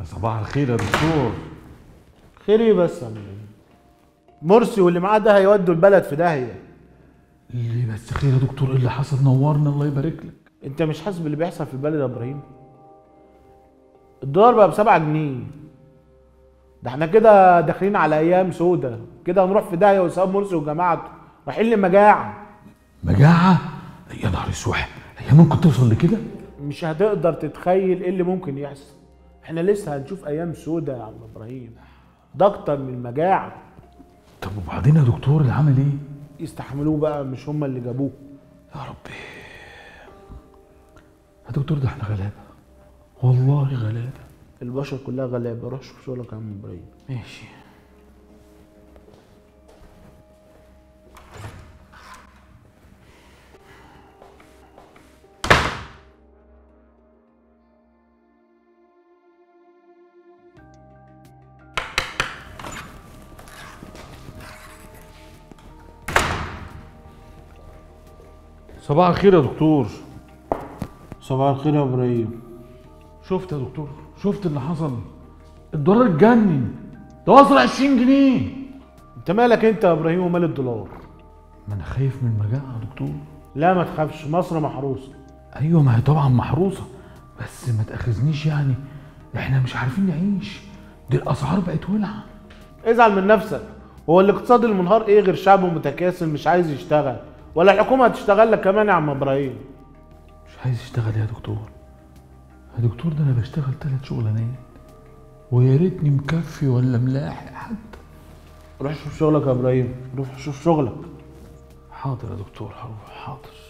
صباح الخير يا دكتور. خير ايه بس يا عم؟ مرسي واللي معاه ده هيودوا البلد في داهيه. ليه بس خير يا دكتور؟ ايه اللي حصل؟ نورنا الله يبارك لك. انت مش حاسس باللي بيحصل في البلد يا ابراهيم؟ الدولار بقى ب7 جنيه. ده احنا كده داخلين على ايام سودة، كده هنروح في داهيه وسام مرسي وجماعته رايحين لمجاعه. مجاعه؟ يا نهار اسوح، هي ممكن توصل لكده؟ مش هتقدر تتخيل ايه اللي ممكن يحصل. احنا لسه هنشوف ايام سودة يا عم ابراهيم، ده اكتر من المجاعه. طب وبعدين يا دكتور العمل ايه؟ يستحملوه بقى، مش هم اللي جابوه. يا ربي يا دكتور، ده احنا غلابه والله غلابه. البشر كلها غلابه. روح شوف شغلك يا عم ابراهيم. ماشي. صباح الخير يا دكتور. صباح الخير يا ابراهيم. شفت يا دكتور؟ شفت اللي حصل؟ الدولار اتجنن، ده وصل 20 جنيه. انت مالك انت يا ابراهيم ومال الدولار؟ ما انا خايف من المجاعه يا دكتور. لا ما تخافش، مصر محروسه. ايوه ما هي طبعا محروسه، بس ما تاخذنيش يعني، احنا مش عارفين نعيش، دي الاسعار بقت ولعه. ازعل من نفسك، هو الاقتصاد المنهار ايه غير شعب متكاسل مش عايز يشتغل؟ ولا الحكومه هتشتغل لك كمان يا عم ابراهيم؟ مش عايز يشتغل يا دكتور. يا دكتور ده انا بشتغل 3 شغلانات ويا ريتني مكفي ولا ملاحق حتى. روح شوف شغلك يا ابراهيم، روح شوف شغلك. حاضر يا دكتور، هروح. حاضر.